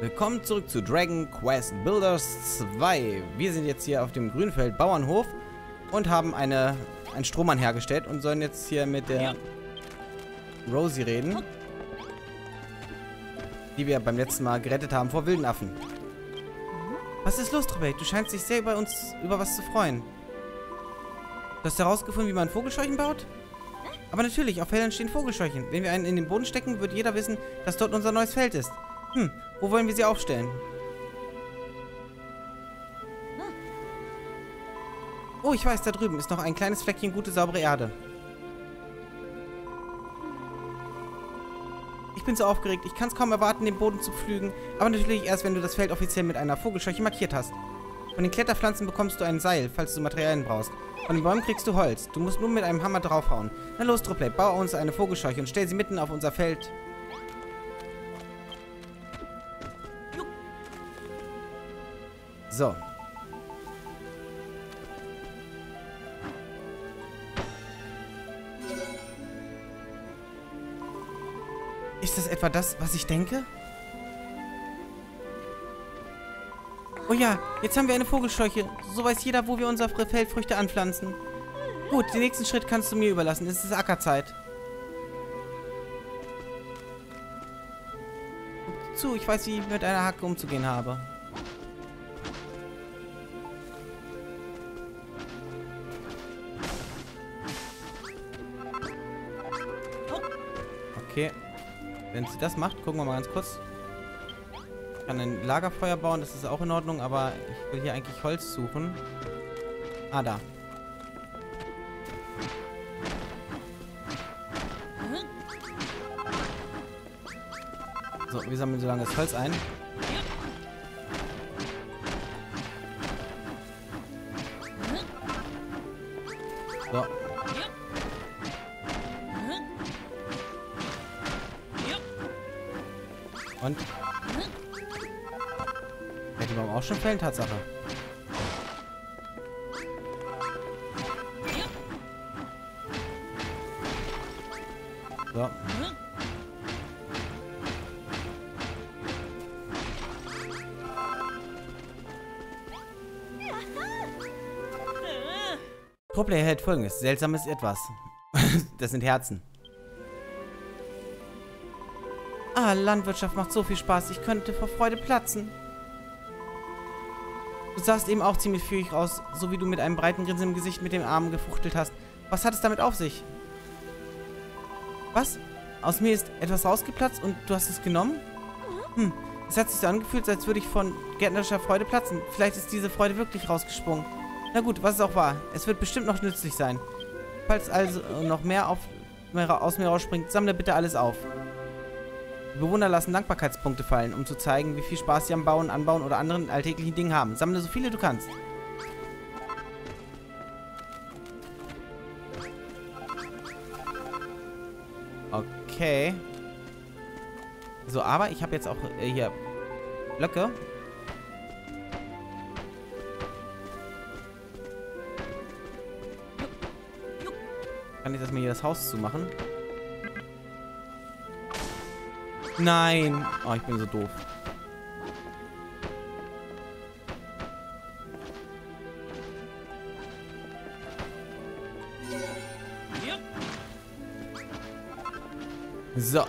Willkommen zurück zu Dragon Quest Builders 2. Wir sind jetzt hier auf dem Grünfeld Bauernhof und haben einen Strohmann hergestellt und sollen jetzt hier mit der Rosie reden, die wir beim letzten Mal gerettet haben vor wilden Affen. Was ist los, Trobey? Du scheinst dich sehr über was zu freuen. Du hast herausgefunden, wie man Vogelscheuchen baut? Aber natürlich, auf Feldern stehen Vogelscheuchen. Wenn wir einen in den Boden stecken, wird jeder wissen, dass dort unser neues Feld ist. Wo wollen wir sie aufstellen? Oh, ich weiß, da drüben ist noch ein kleines Fleckchen gute, saubere Erde. Ich bin so aufgeregt, ich kann es kaum erwarten, den Boden zu pflügen. Aber natürlich erst, wenn du das Feld offiziell mit einer Vogelscheuche markiert hast. Von den Kletterpflanzen bekommst du ein Seil, falls du Materialien brauchst. Von den Bäumen kriegst du Holz. Du musst nur mit einem Hammer draufhauen. Na los, Trobey, bau uns eine Vogelscheuche und stell sie mitten auf unser Feld. So. Ist das etwa das, was ich denke? Oh ja, jetzt haben wir eine Vogelscheuche. So weiß jeder, wo wir unsere Feldfrüchte anpflanzen. Gut, den nächsten Schritt kannst du mir überlassen. Es ist Ackerzeit. Guck zu, ich weiß, wie ich mit einer Hacke umzugehen habe. Okay. Wenn sie das macht, gucken wir mal ganz kurz. Ich kann ein Lagerfeuer bauen, das ist auch in Ordnung, aber ich will hier eigentlich Holz suchen. Ah, da. So, wir sammeln so lange das Holz ein. So. Und? Ja, die Baum auch schon fällen, Tatsache. So. Trobey erhält folgendes seltsames Etwas. Das sind Herzen. Ah, Landwirtschaft macht so viel Spaß. Ich könnte vor Freude platzen. Du sahst eben auch ziemlich fühlig aus, so wie du mit einem breiten Grinsen im Gesicht mit dem Arm gefuchtelt hast. Was hat es damit auf sich? Was? Aus mir ist etwas rausgeplatzt und du hast es genommen? Es hat sich so angefühlt, als würde ich von gärtnerischer Freude platzen. Vielleicht ist diese Freude wirklich rausgesprungen. Na gut, was es auch war. Es wird bestimmt noch nützlich sein. Falls also noch mehr aus mir rausspringt, sammle bitte alles auf. Die Bewohner lassen Dankbarkeitspunkte fallen, um zu zeigen, wie viel Spaß sie am Bauen, Anbauen oder anderen alltäglichen Dingen haben. Sammle so viele du kannst. Okay. So, aber ich habe jetzt auch hier Blöcke. Kann ich das mal hier das Haus zumachen? Nein. Oh, ich bin so doof. So.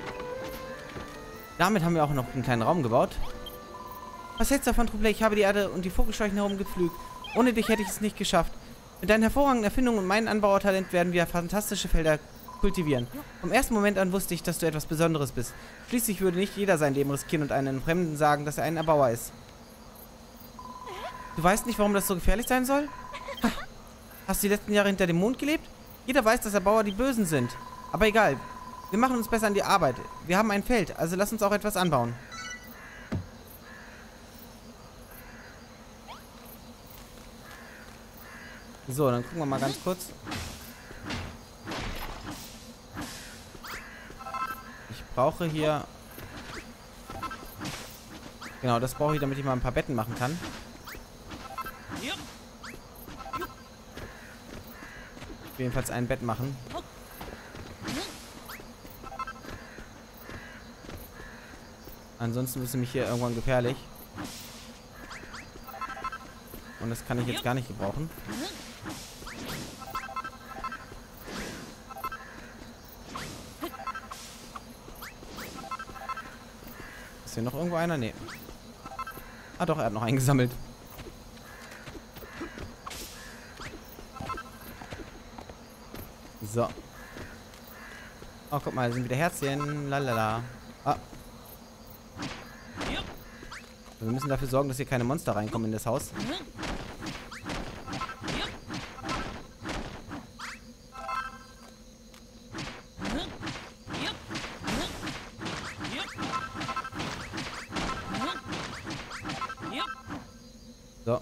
Damit haben wir auch noch einen kleinen Raum gebaut. Was hältst du davon, Trobey? Ich habe die Erde und die Vogelscheuchen herumgepflügt. Ohne dich hätte ich es nicht geschafft. Mit deinen hervorragenden Erfindungen und meinem Anbauertalent werden wir fantastische Felder kultivieren. Vom ersten Moment an wusste ich, dass du etwas Besonderes bist. Schließlich würde nicht jeder sein Leben riskieren und einem Fremden sagen, dass er ein Erbauer ist. Du weißt nicht, warum das so gefährlich sein soll? Ha. Hast du die letzten Jahre hinter dem Mond gelebt? Jeder weiß, dass Erbauer die Bösen sind. Aber egal. Wir machen uns besser an die Arbeit. Wir haben ein Feld, also lass uns auch etwas anbauen. So, dann gucken wir mal ganz kurz. Ich brauche hier... Genau, das brauche ich, damit ich mal ein paar Betten machen kann. Ich will jedenfalls ein Bett machen. Ansonsten ist nämlich hier irgendwann gefährlich. Und das kann ich jetzt gar nicht gebrauchen. Ist hier noch irgendwo einer? Nee. Ah doch, er hat noch eingesammelt. So. Oh, guck mal, da sind wieder Herzchen. Lalala. Ah. Wir müssen dafür sorgen, dass hier keine Monster reinkommen in das Haus. So.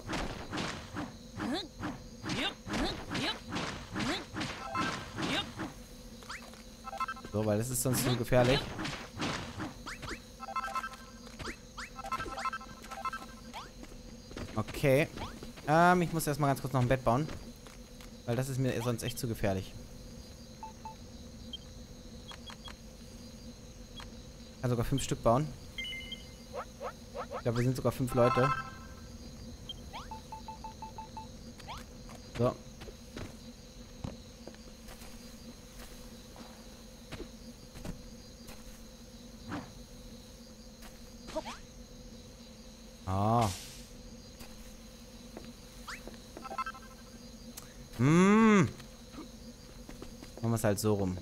So, weil das ist sonst zu gefährlich. Okay. Ich muss erstmal ganz kurz noch ein Bett bauen. Weil das ist mir sonst echt zu gefährlich. Ich kann sogar 5 Stück bauen. Ich glaube, wir sind sogar 5 Leute. So. Ah. Machen wir es halt so rum.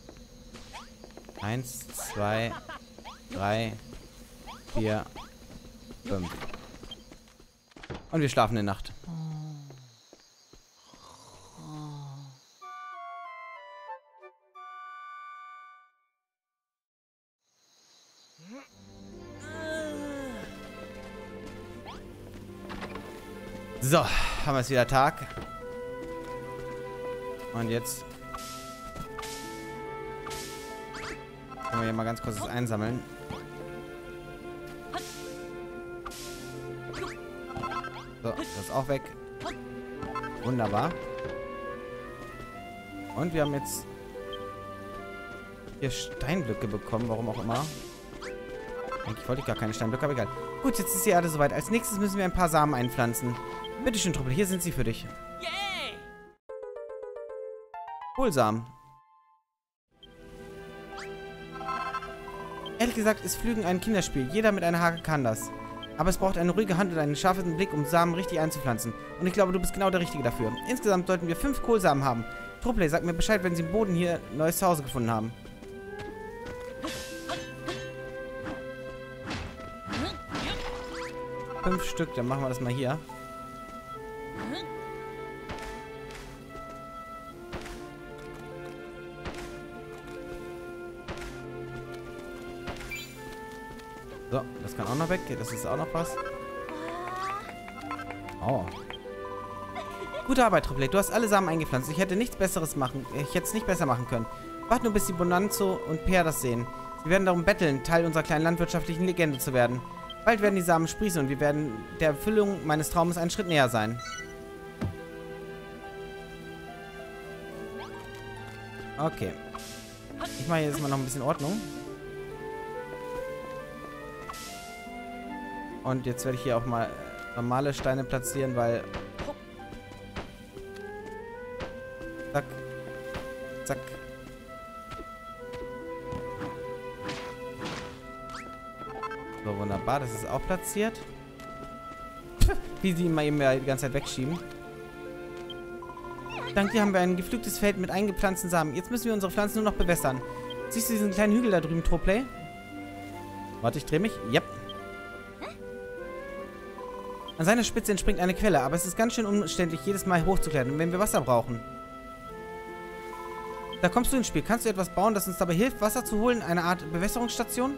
1, 2, 3, 4, 5. Und wir schlafen in der Nacht. So, haben wir es wieder Tag. Und jetzt können wir hier mal ganz kurz das einsammeln. So, das ist auch weg. Wunderbar. Und wir haben jetzt hier Steinblöcke bekommen, warum auch immer. Eigentlich wollte ich gar keine Steinblöcke, aber egal. Gut, jetzt ist die Erde soweit. Als nächstes müssen wir ein paar Samen einpflanzen. Bitte schön, Truppel, hier sind sie für dich. Kohlsamen. Ehrlich gesagt ist Pflügen ein Kinderspiel. Jeder mit einer Hake kann das. Aber es braucht eine ruhige Hand und einen scharfen Blick, um Samen richtig einzupflanzen. Und ich glaube, du bist genau der Richtige dafür. Insgesamt sollten wir 5 Kohlsamen haben. Truppel, sag mir Bescheid, wenn sie im Boden hier ein neues Zuhause gefunden haben. Fünf Stück, dann machen wir das mal hier. So, das kann auch noch weg. Das ist auch noch was. Oh. Gute Arbeit, Truppel. Du hast alle Samen eingepflanzt. Ich hätte nichts Besseres machen. Ich hätte es nicht besser machen können. Warte nur, bis die Bonanzo und Peer das sehen. Sie werden darum betteln, Teil unserer kleinen landwirtschaftlichen Legende zu werden. Bald werden die Samen sprießen und wir werden der Erfüllung meines Traumes einen Schritt näher sein. Okay. Ich mache jetzt mal noch ein bisschen Ordnung. Und jetzt werde ich hier auch mal normale Steine platzieren, weil... Zack. Zack. So, wunderbar. Das ist auch platziert. Wie sie immer eben die ganze Zeit wegschieben. Dank dir haben wir ein gepflügtes Feld mit eingepflanzten Samen. Jetzt müssen wir unsere Pflanzen nur noch bewässern. Siehst du diesen kleinen Hügel da drüben, Truppel? Warte, ich drehe mich. Yep. An seiner Spitze entspringt eine Quelle, aber es ist ganz schön umständlich, jedes Mal hochzuklettern, wenn wir Wasser brauchen. Da kommst du ins Spiel. Kannst du etwas bauen, das uns dabei hilft, Wasser zu holen? Eine Art Bewässerungsstation?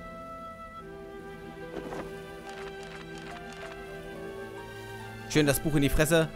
Schön das Buch in die Fresse.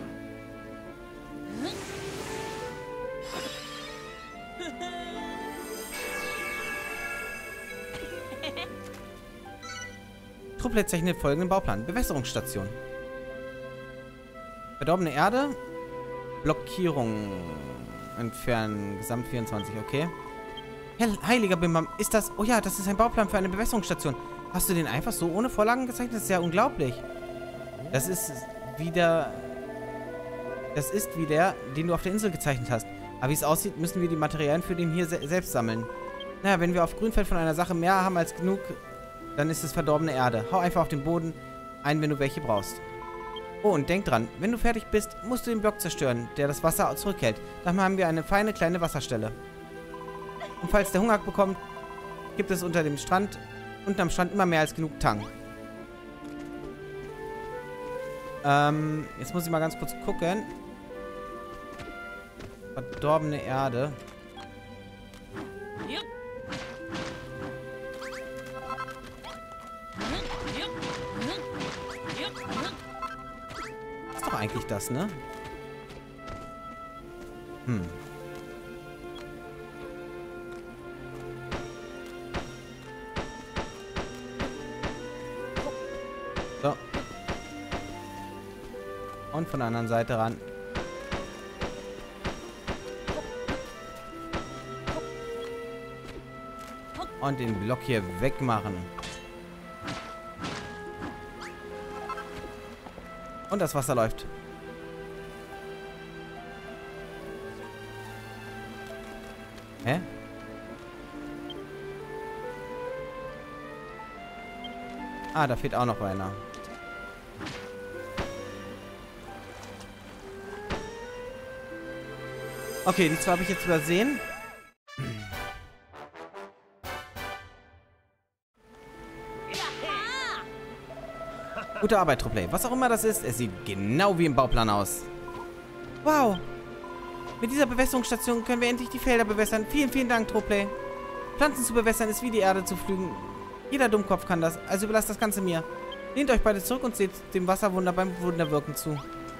Truppel zeichnet folgenden Bauplan. Bewässerungsstation. Verdorbene Erde. Blockierung entfernen. Gesamt 24, okay. Heiliger Bimbam, ist das... Oh ja, das ist ein Bauplan für eine Bewässerungsstation. Hast du den einfach so ohne Vorlagen gezeichnet? Das ist ja unglaublich. Das ist wie der... Das ist wie der, den du auf der Insel gezeichnet hast. Aber wie es aussieht, müssen wir die Materialien für den hier selbst sammeln. Naja, wenn wir auf Grünfeld von einer Sache mehr haben als genug, dann ist es verdorbene Erde. Hau einfach auf den Boden ein, wenn du welche brauchst. Oh, und denk dran, wenn du fertig bist, musst du den Block zerstören, der das Wasser zurückhält. Dann haben wir eine feine kleine Wasserstelle. Und falls der Hunger bekommt, gibt es unter dem Strand, unten am Strand immer mehr als genug Tang. Jetzt muss ich mal ganz kurz gucken. Verdorbene Erde. Ist doch eigentlich das, ne? So. Und von der anderen Seite ran. Und den Block hier wegmachen. Und das Wasser läuft. Hä? Ah, da fehlt auch noch einer. Okay, die zwei habe ich jetzt übersehen. Gute Arbeit, Trupley. Was auch immer das ist, es sieht genau wie im Bauplan aus. Wow. Mit dieser Bewässerungsstation können wir endlich die Felder bewässern. Vielen, vielen Dank, Trupley. Pflanzen zu bewässern ist wie die Erde zu pflügen. Jeder Dummkopf kann das, also überlasst das Ganze mir. Lehnt euch beide zurück und seht dem Wasserwunder beim Wunderwirken zu.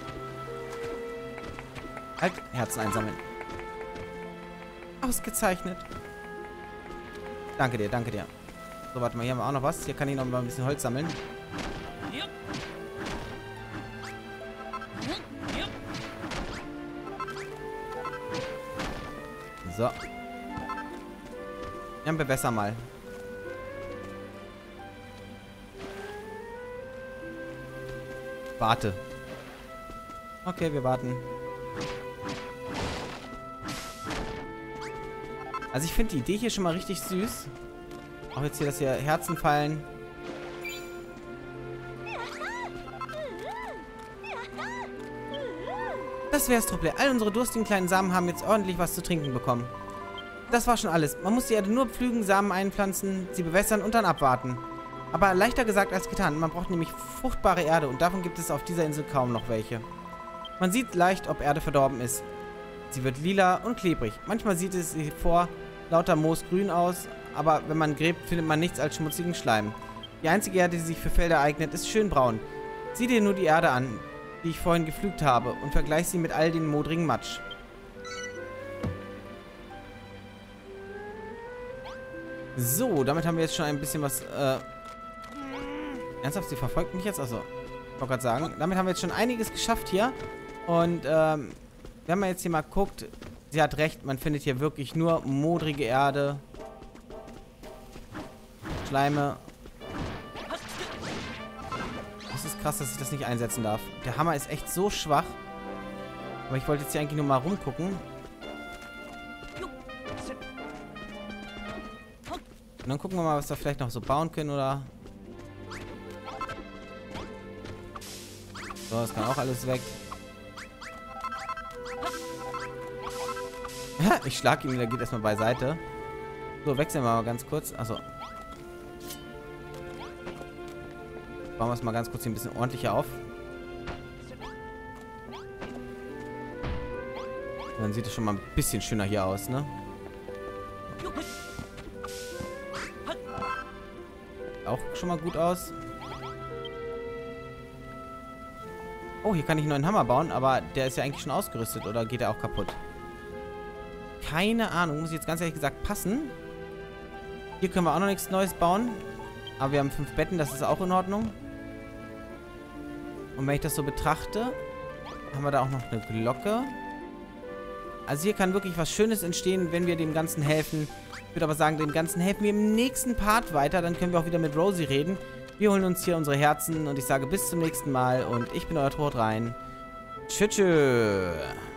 Halt, Herzen einsammeln. Ausgezeichnet. Danke dir, danke dir. So, warte mal, hier haben wir auch noch was. Hier kann ich noch mal ein bisschen Holz sammeln. So. Dann bewässer mal. Warte. Okay, wir warten. Also ich finde die Idee hier schon mal richtig süß. Auch jetzt hier, dass hier Herzen fallen. Das wär's, Truppler. All unsere durstigen kleinen Samen haben jetzt ordentlich was zu trinken bekommen. Das war schon alles. Man muss die Erde nur pflügen, Samen einpflanzen, sie bewässern und dann abwarten. Aber leichter gesagt als getan. Man braucht nämlich fruchtbare Erde und davon gibt es auf dieser Insel kaum noch welche. Man sieht leicht, ob Erde verdorben ist. Sie wird lila und klebrig. Manchmal sieht es sich vor lauter Moos grün aus, aber wenn man gräbt, findet man nichts als schmutzigen Schleim. Die einzige Erde, die sich für Felder eignet, ist schön braun. Sieh dir nur die Erde an, die ich vorhin gepflügt habe, und vergleich sie mit all den modrigen Matsch. So, damit haben wir jetzt schon ein bisschen was, ernsthaft, sie verfolgt mich jetzt? Also, ich wollte gerade sagen, damit haben wir jetzt schon einiges geschafft hier. Und, wenn man jetzt hier mal guckt, sie hat recht, man findet hier wirklich nur modrige Erde. Schleime. Das ist krass, dass ich das nicht einsetzen darf. Der Hammer ist echt so schwach. Aber ich wollte jetzt hier eigentlich nur mal rumgucken. Und dann gucken wir mal, was wir vielleicht noch so bauen können, oder... So, das kann auch alles weg. Ich schlag ihn, der geht erstmal beiseite. So, wechseln wir mal ganz kurz. Achso. Bauen wir es mal ganz kurz hier ein bisschen ordentlicher auf. Und dann sieht es schon mal ein bisschen schöner hier aus, ne? Auch schon mal gut aus. Oh, hier kann ich einen neuen Hammer bauen, aber der ist ja eigentlich schon ausgerüstet, oder geht er auch kaputt? Keine Ahnung, muss ich jetzt ganz ehrlich gesagt passen. Hier können wir auch noch nichts Neues bauen. Aber wir haben 5 Betten, das ist auch in Ordnung. Und wenn ich das so betrachte, haben wir da auch noch eine Glocke. Also hier kann wirklich was Schönes entstehen, wenn wir dem Ganzen helfen. Ich würde aber sagen, dem Ganzen helfen wir im nächsten Part weiter. Dann können wir auch wieder mit Rosie reden. Wir holen uns hier unsere Herzen und ich sage bis zum nächsten Mal. Und ich bin euer Tod rein. Tschüss.